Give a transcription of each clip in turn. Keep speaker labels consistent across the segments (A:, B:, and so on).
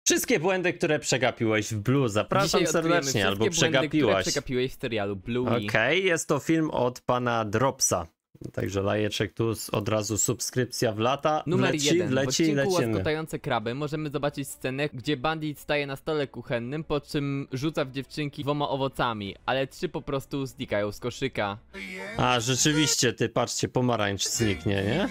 A: Wszystkie błędy, które przegapiłeś w Blue, zapraszam serdecznie, albo przegapiłaś.
B: Które przegapiłeś w serialu Bluey.
A: Okej, jest to film od pana Dropsa. Także lajeczek tu od razu subskrypcja wlata.
B: Numer
A: Wleci,
B: 1. W odcinku
A: lecimy.
B: łaskotające kraby możemy zobaczyć scenę, gdzie bandit staje na stole kuchennym, po czym rzuca w dziewczynki 2 owocami, ale 3 po prostu znikają z koszyka.
A: A, rzeczywiście, ty patrzcie, pomarańcz zniknie, nie?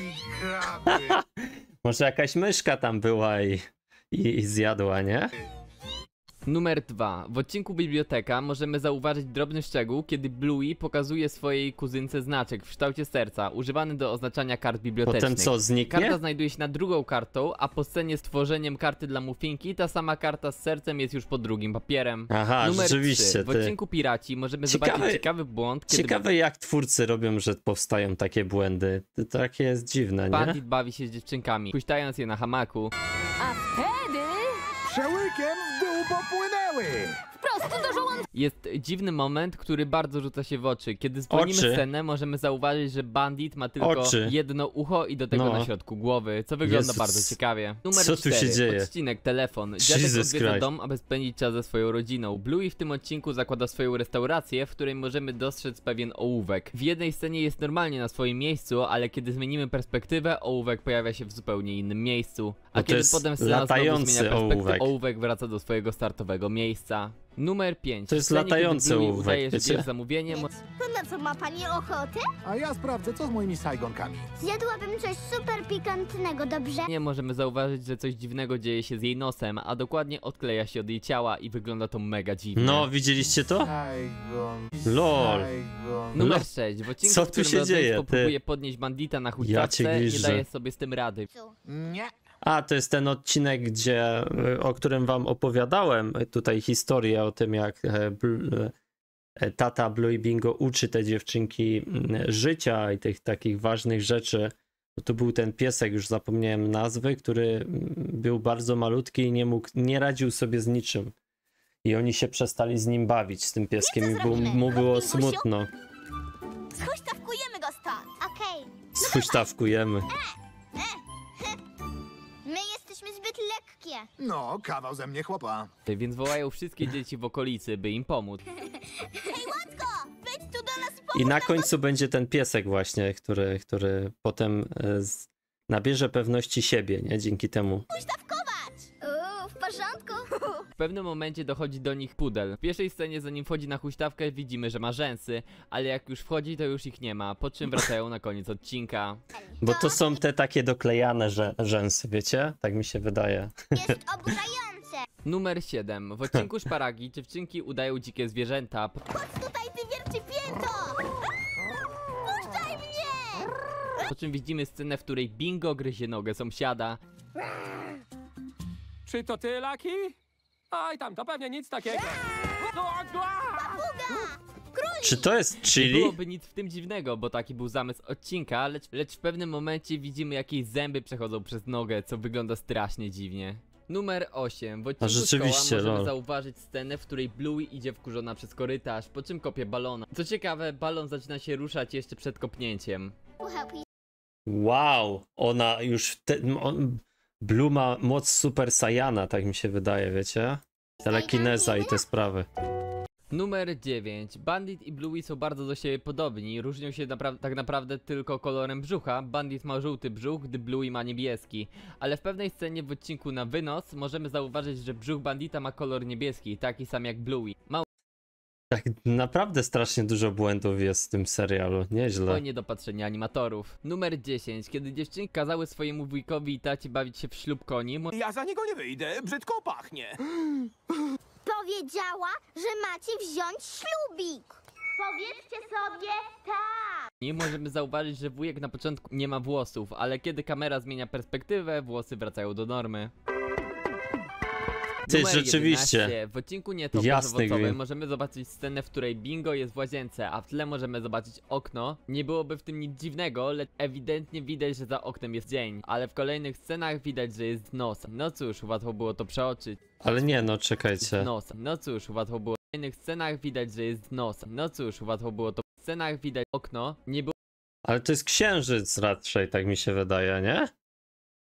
A: Może jakaś myszka tam była i zjadła, nie?
B: Numer 2. W odcinku Biblioteka możemy zauważyć drobny szczegół, kiedy Bluey pokazuje swojej kuzynce znaczek w kształcie serca, używany do oznaczania kart bibliotecznych.
A: Potem co, zniknie?
B: Karta znajduje się nad drugą kartą, a po scenie z tworzeniem karty dla Muffinki, ta sama karta z sercem jest już pod drugim papierem.
A: Aha,
B: Numer
A: rzeczywiście.
B: 3. W odcinku Piraci możemy zobaczyć ciekawy błąd, kiedy
A: Ciekawe jak twórcy robią, że powstają takie błędy. To takie jest dziwne, nie?
B: bandit bawi się z dziewczynkami, puśtając je na hamaku.
C: A wtedy
D: Przełykiem w dół popłynęły!
C: prosto do żołądka.
B: Jest dziwny moment, który bardzo rzuca się w oczy. Kiedy zwolnimy
A: Oczy.
B: scenę, możemy zauważyć, że bandit ma tylko
A: Oczy.
B: jedno ucho i do tego
A: No.
B: na środku głowy, co wygląda
A: Jezus.
B: bardzo ciekawie. Numer
A: Co tu
B: 4.
A: się dzieje?
B: Odcinek telefon. Dziadek
A: Jesus
B: odwiedza
A: Christ.
B: dom, aby spędzić czas ze swoją rodziną. Bluey w tym odcinku zakłada swoją restaurację, w której możemy dostrzec pewien ołówek. W jednej scenie jest normalnie na swoim miejscu, ale kiedy zmienimy perspektywę, ołówek pojawia się w zupełnie innym miejscu. A
A: Bo to
B: kiedy
A: jest
B: potem scena znowu
A: latający
B: zmienia perspektywę,
A: ołówek.
B: ołówek wraca do swojego startowego miejsca. Numer 5.
A: To jest
B: W scenie, kiedy
A: latający
B: Bluey
A: ołówek,
B: udaje, że
A: wiecie?
B: bierze zamówienie,
E: To na co ma pani ochotę?
D: A ja sprawdzę, co z moimi sajgonkami.
E: Zjadłabym coś super pikantnego, dobrze?
B: nie możemy zauważyć, że coś dziwnego dzieje się z jej nosem, a dokładnie odkleja się od jej ciała i wygląda to mega dziwnie.
A: No, widzieliście to?
D: Sajgon.
A: Lol.
D: Sajgon.
B: Numer
A: No,
B: 6. W odcinku,
A: co
B: w
A: tu
B: którym
A: się dzieje,
B: rodzeństwo
A: ty?
B: próbuje podnieść bandita na
A: Ja cię
B: huśtawce, nie
A: gwiżdżę.
B: daje sobie z tym rady.
D: Nie.
A: A, to jest ten odcinek, o którym wam opowiadałem. Tutaj historię o tym, jak tata Bluey Bingo uczy te dziewczynki życia i tych takich ważnych rzeczy. Bo to był ten piesek, już zapomniałem nazwy, który był bardzo malutki i nie radził sobie z niczym. I oni się przestali z nim bawić, z tym pieskiem, i mu było smutno.
E: Schuśtawkujemy go stąd. Okej.
A: Sfuśtawkujemy.
E: My jesteśmy zbyt lekkie.
D: No, kawał ze mnie chłopa.
B: Więc wołają wszystkie dzieci w okolicy, by im pomóc.
E: Hej, Łatko! Wejdź tu do nas i
A: I na końcu będzie ten piesek właśnie, który potem nabierze pewności siebie, nie? Dzięki temu.
E: w porządku.
B: W pewnym momencie dochodzi do nich pudel. W pierwszej scenie, zanim wchodzi na huśtawkę, widzimy, że ma rzęsy, ale jak już wchodzi, to już ich nie ma, po czym wracają na koniec odcinka.
A: Bo to są te takie doklejane rzęsy, wiecie? Tak mi się wydaje.
E: Jest oburzające.
B: Numer 7. W odcinku Szparagi dziewczynki udają dzikie zwierzęta,
E: Tutaj ty wierci pięto! Puszczaj mnie!
B: po czym widzimy scenę, w której Bingo gryzie nogę sąsiada.
F: Czy to ty, Laki? Oj, tam to pewnie nic takiego.
A: Czy to jest
B: Nie
A: chili?
B: byłoby nic w tym dziwnego, bo taki był zamysł odcinka, lecz w pewnym momencie widzimy, jakieś zęby przechodzą przez nogę, co wygląda strasznie dziwnie. Numer 8. W odcinku
A: rzeczywiście,
B: Szkoła możemy
A: lol.
B: zauważyć scenę, w której Bluey idzie wkurzona przez korytarz, po czym kopie balona. Co ciekawe, balon zaczyna się ruszać jeszcze przed kopnięciem.
A: Wow, ona już... Blue ma moc Super Saiyana, tak mi się wydaje, wiecie? Telekineza i te sprawy.
B: Numer 9. Bandit i Bluey są bardzo do siebie podobni, różnią się tak naprawdę tylko kolorem brzucha. Bandit ma żółty brzuch, gdy Bluey ma niebieski. Ale w pewnej scenie w odcinku na wynos możemy zauważyć, że brzuch bandita ma kolor niebieski, taki sam jak Bluey. Mało
A: Tak, naprawdę strasznie dużo błędów jest w tym serialu, nieźle.
B: niedopatrzenia animatorów. Numer 10. Kiedy dziewczynki kazały swojemu wujkowi i tacie bawić się w ślub koni,
F: Ja za niego nie wyjdę, brzydko pachnie.
E: Powiedziała, że macie wziąć ślubik. Powiedzcie sobie tak.
B: możemy zauważyć, że wujek na początku nie ma włosów, ale kiedy kamera zmienia perspektywę, włosy wracają do normy.
A: Ty,
B: Numer
A: rzeczywiście.
B: 11. W odcinku Nie to
A: Jasny
B: bezowocowym
A: gwint.
B: możemy zobaczyć scenę, w której Bingo jest w łazience, a w tle możemy zobaczyć okno. Nie byłoby w tym nic dziwnego, lecz ewidentnie widać, że za oknem jest dzień. Ale w kolejnych scenach widać, że jest noc. No cóż, łatwo było to przeoczyć.
A: Ale nie, no czekajcie.
B: Nos. No cóż, łatwo było. W kolejnych scenach widać, że jest nos. No cóż, łatwo było to. W scenach widać okno. Nie było
A: Ale to jest księżyc raczej, tak mi się wydaje, nie?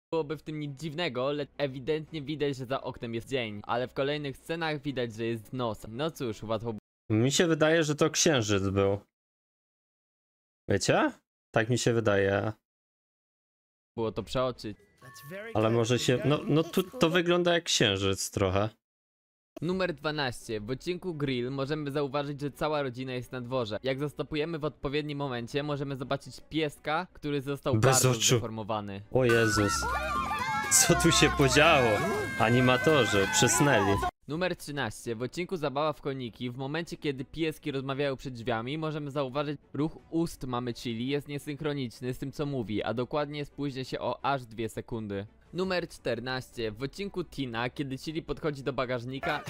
B: byłoby w tym nic dziwnego, lecz ewidentnie widać, że za oknem jest dzień, ale w kolejnych scenach widać, że jest noc. No cóż, łatwo
A: Mi się wydaje, że to księżyc był. Wiecie? Tak mi się wydaje.
B: było to przeoczyć.
A: Ale może się... No tu to wygląda jak księżyc trochę.
B: Numer 12. W odcinku Grill możemy zauważyć, że cała rodzina jest na dworze. Jak zastopujemy w odpowiednim momencie, możemy zobaczyć pieska, który został
A: Bez
B: bardzo
A: oczu.
B: zdeformowany.
A: O Jezus. Co tu się podziało? Animatorzy przysnęli.
B: Numer 13. W odcinku Zabawa w koniki, w momencie kiedy pieski rozmawiają przed drzwiami, możemy zauważyć ruch ust mamy Chili jest niesynchroniczny z tym co mówi, a dokładnie spóźnia się o aż 2 sekundy. Numer 14. W odcinku Tina, kiedy Chili podchodzi do bagażnika,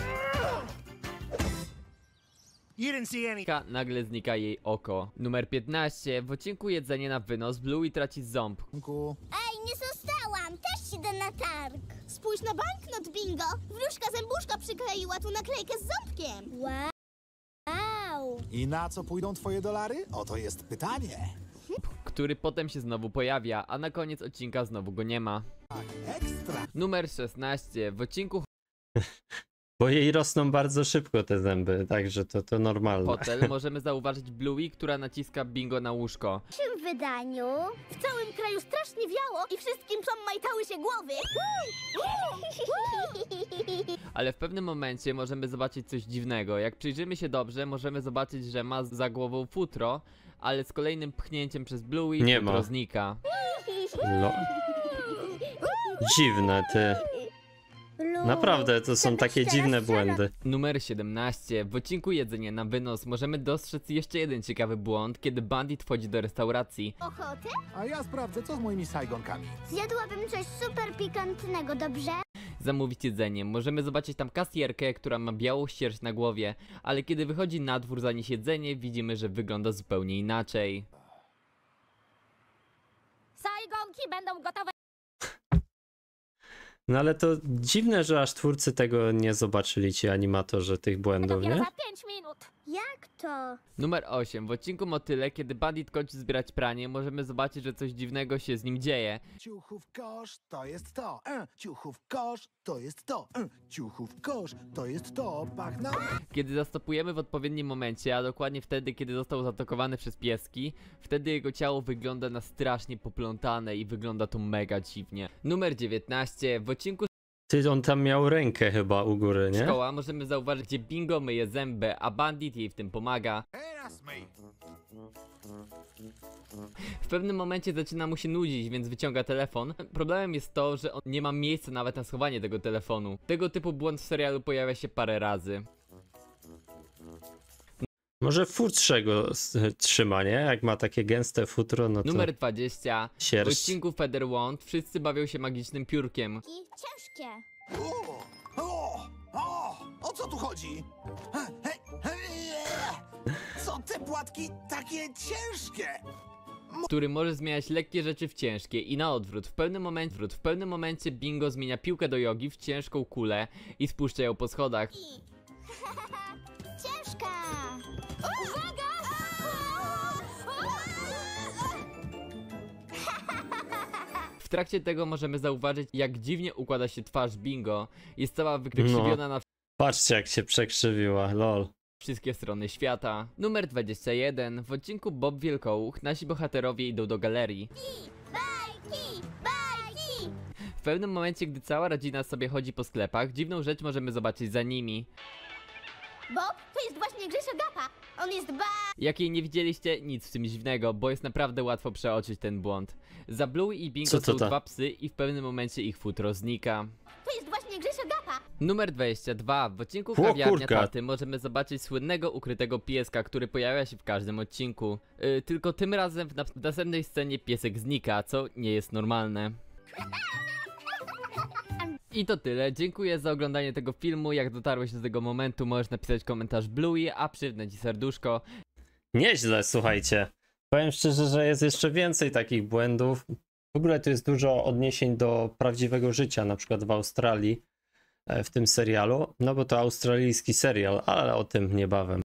B: nagle znika jej oko. Numer 15. W odcinku Jedzenie na wynos Bluey traci ząb.
E: Ej, nie zostałam! Też idę na targ! Spójrz na banknot, bingo! Wróżka zębuszka przykleiła tu naklejkę z ząbkiem! Wow!
D: I na co pójdą twoje dolary? Oto jest pytanie.
B: Który potem się znowu pojawia, a na koniec odcinka znowu go nie ma.
D: Ekstra.
B: Numer 16. W odcinku
A: Bo jej rosną bardzo szybko te zęby, także to normalne.
B: Hotel możemy zauważyć Bluey, która naciska bingo na łóżko.
E: W tym wydaniu w całym kraju strasznie wiało i wszystkim psom majtały się głowy.
B: Ale w pewnym momencie możemy zobaczyć coś dziwnego. Jak przyjrzymy się dobrze, możemy zobaczyć, że ma za głową futro, ale z kolejnym pchnięciem przez Bluey
A: Nie
B: futro
A: ma.
B: znika.
A: Dziwne, ty. Naprawdę, to są takie dziwne błędy.
B: Numer 17. W odcinku Jedzenie na wynos możemy dostrzec jeszcze jeden ciekawy błąd, kiedy Bandit wchodzi do restauracji.
E: Ochotę?
D: A ja sprawdzę, co z moimi Saigonkami.
E: Zjadłabym coś super pikantnego, dobrze?
B: Zamówić jedzenie. Możemy zobaczyć tam kasjerkę, która ma białą sierść na głowie, ale kiedy wychodzi na dwór zanieść jedzenie, widzimy, że wygląda zupełnie inaczej.
C: Saigonki będą gotowe.
A: No ale to dziwne, że aż twórcy tego nie zobaczyli, ci animatorzy tych błędów,
C: Dopiero
A: nie?
C: za 5 minut.
E: Jak to?
B: Numer 8. W odcinku Motyle, kiedy Bandit kończy zbierać pranie, możemy zobaczyć, że coś dziwnego się z nim dzieje.
D: Ciuchów kosz, to jest to. Ciuchów kosz, to jest to. Ciuchów kosz, to jest to. Pachną.
B: Kiedy zastopujemy w odpowiednim momencie, a dokładnie wtedy, kiedy został zaatakowany przez pieski, wtedy jego ciało wygląda na strasznie poplątane i wygląda to mega dziwnie. Numer 19. W odcinku
A: Ty, on tam miał rękę chyba u góry, nie?
B: Szkoła możemy zauważyć, gdzie Bingo myje zęby, a Bandit jej w tym pomaga.
D: Teraz myj.
B: W pewnym momencie zaczyna mu się nudzić, więc wyciąga telefon. Problemem jest to, że on nie ma miejsca nawet na schowanie tego telefonu. Tego typu błąd w serialu pojawia się parę razy.
A: Może futrzego trzyma, nie? Jak ma takie gęste futro, no to
B: Numer 20. W
A: sierść.
B: odcinku Feather Wand wszyscy bawią się magicznym piórkiem.
E: I ciężkie.
D: O co tu chodzi? Co te płatki takie ciężkie?
B: Który może zmieniać lekkie rzeczy w ciężkie i na odwrót. W pewnym momencie Bingo zmienia piłkę do jogi w ciężką kulę i spuszcza ją po schodach.
E: Ciężka! Uwaga!
B: W trakcie tego możemy zauważyć, jak dziwnie układa się twarz Bingo. Jest cała wykrzywiona na
A: Patrzcie, jak się przekrzywiła, lol.
B: wszystkie strony świata. Numer 21. W odcinku Bob Wielkołuch nasi bohaterowie idą do galerii.
E: Bajki! Bajki!
B: W pewnym momencie, gdy cała rodzina sobie chodzi po sklepach, dziwną rzecz możemy zobaczyć za nimi.
E: Bob, to jest właśnie Grzesio Gapa. On jest
B: Jak jej nie widzieliście, nic w tym dziwnego, bo jest naprawdę łatwo przeoczyć ten błąd. Za Bluey i Bingo
A: Co to
B: są
A: ta?
B: dwa psy i w pewnym momencie ich futro znika.
E: To jest właśnie Grzesio Gapa.
B: Numer 22. W odcinku
A: O,
B: Kawiarnia
A: kurka.
B: Taty możemy zobaczyć słynnego ukrytego pieska, który pojawia się w każdym odcinku. Tylko tym razem w następnej scenie piesek znika, co nie jest normalne. I to tyle. Dziękuję za oglądanie tego filmu. Jak dotarłeś do tego momentu, możesz napisać komentarz Bluey, a przywnę ci serduszko.
A: Nieźle, słuchajcie. Powiem szczerze, że jest jeszcze więcej takich błędów. W ogóle tu jest dużo odniesień do prawdziwego życia, na przykład w Australii w tym serialu. No bo to australijski serial, ale o tym niebawem.